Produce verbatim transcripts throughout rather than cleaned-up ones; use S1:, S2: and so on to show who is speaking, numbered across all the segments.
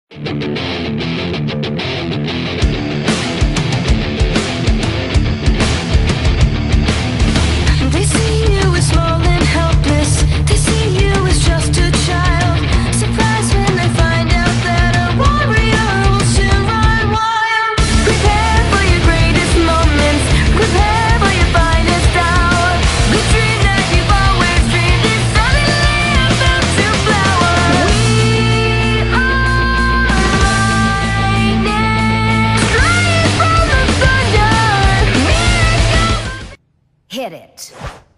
S1: They see you as small and helpless. They see you as just a child. Surprised when they find out that a warrior will soon run wild. Prepare for your greatest moments. Prepare for your finest hour. The dream that you've always dreamed is suddenly about to flower. We are lightning, straight from the thunder. Miracles. Hit it.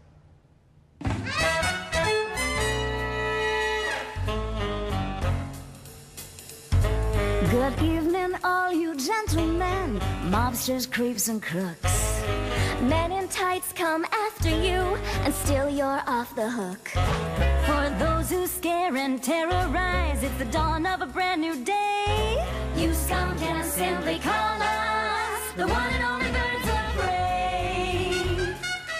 S1: Good evening, all you gentlemen, mobsters, creeps, and crooks. Men in tights come after you, and still you're off the hook. For those who scare and terrorize, it's the dawn of a brand new day. You scum can simply call us the one and only birds of prey.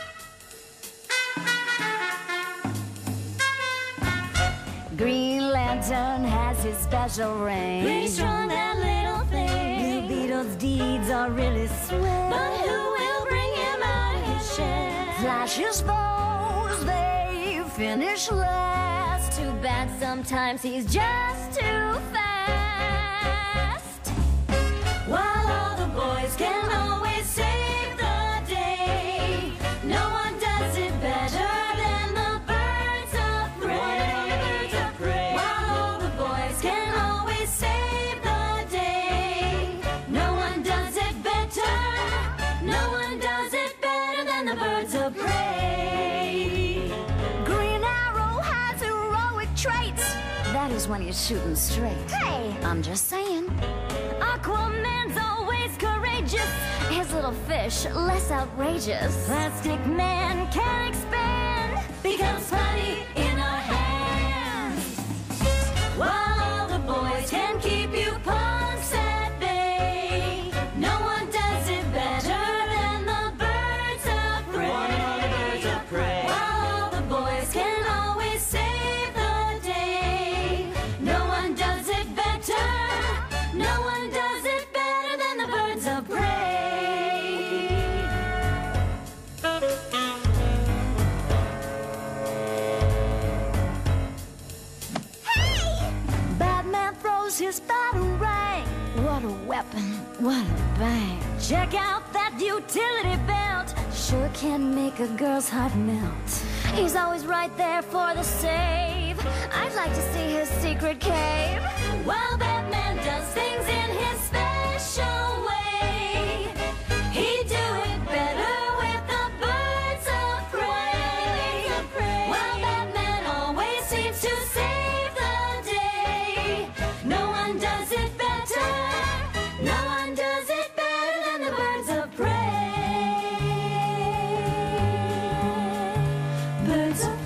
S1: Green Lantern has his special range. Pretty strong, that little thing. Blue Beetle's deeds are really swell. But who will bring him out of his shell? Flash's foes, they finish last. Too bad sometimes he's just too fast. While all the boys can always save the day, no one does it better than the birds of prey. While all the boys can always save the day, no one does it better. No one does it better than the birds of prey. Green Arrow has heroic traits. That is when he's shooting straight. Hey, I'm just saying. Aquaman's always courageous. His little fish less outrageous. Plastic Man can expand, becomes putty in our hands. While all the boys can keep you punks at bay, no one does it better than the birds of prey. While all the boys can always save the day, no one does it better. No one does it better than the birds of prey. Hey! Batman throws his batarang. What a weapon, what a bang. Check out that utility belt. Sure can make a girl's heart melt. He's always right there for the save. I'd like to see his secret cave. While Batman does things in his special way, he'd do it better with the birds of prey. While Batman always seems to save the day, no one does it better. No one does it better than the birds of prey. Birds of